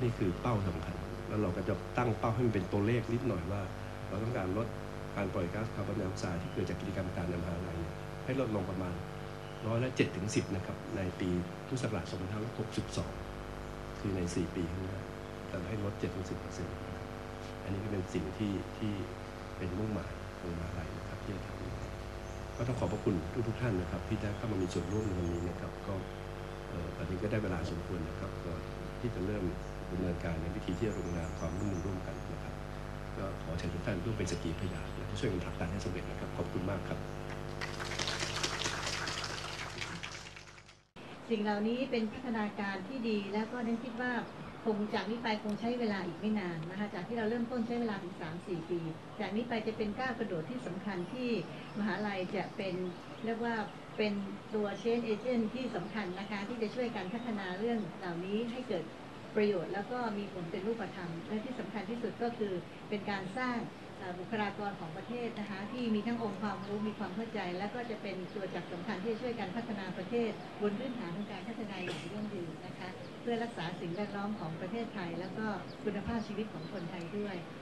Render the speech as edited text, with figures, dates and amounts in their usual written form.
นี่คือเป้าสำคัญแล้วเราก็จะตั้งเป้าให้มันเป็นตัวเลขนิดหน่อยว่าเราต้องการลดการปล่อยก๊าซคาร์บอนไดออกไซด์ที่เกิดจากกิจกรรมการในมหาลัยให้ลดลงประมาณ7 ถึง 10นะครับในปีพุทธศักราช2562คือใน4 ปีข้างหน้าแต่ให้ลด 7 ถึง 10% นะครับอันนี้ก็เป็นสิ่งที่เป็นมุ่งหมายของมหาลัยนะครับที่จะทำก็ต้องขอบพระคุณทุกท่านนะครับที่ได้เข้ามามีส่วนร่วมในวันนี้นะครับก็ตอนนี้ก็ได้เวลาสมควรนะครับก็ที่จะเริ่มดำเนินการในวิธีที่จะลงนามความร่วมมือร่วมกันนะครับก็ขอเชิญทุกท่านร่วมเป็นสักขีพยานและช่วยกันผลักดันให้สำเร็จนะครับขอบคุณมากครับสิ่งเหล่านี้เป็นพัฒนาการที่ดีแล้วก็นั้นคิดว่าคงจากนี้ไปคงใช้เวลาอีกไม่นานนะคะจากที่เราเริ่มต้นใช้เวลาถึง 3-4 ปีจากนี้ไปจะเป็นก้าวกระโดดที่สำคัญที่มหาลัยจะเป็นเรียกว่าเป็นตัวเชนเอเจนต์ที่สำคัญนะคะที่จะช่วยการพัฒนาเรื่องเหล่านี้ให้เกิดประโยชน์แล้วก็มีผลเป็นรูปธรรมและที่สำคัญที่สุดก็คือเป็นการสร้างบุคลากรของประเทศนะคะที่มีทั้งองค์ความรู้มีความเข้าใจและก็จะเป็นตัวจักรสำคัญที่จะช่วยการพัฒนาประเทศบนพื้นฐานของการพัฒนาอย่างยั่งยืนนะคะเพื่อรักษาสิ่งแวดล้อมของประเทศไทยแล้วก็คุณภาพชีวิตของคนไทยด้วย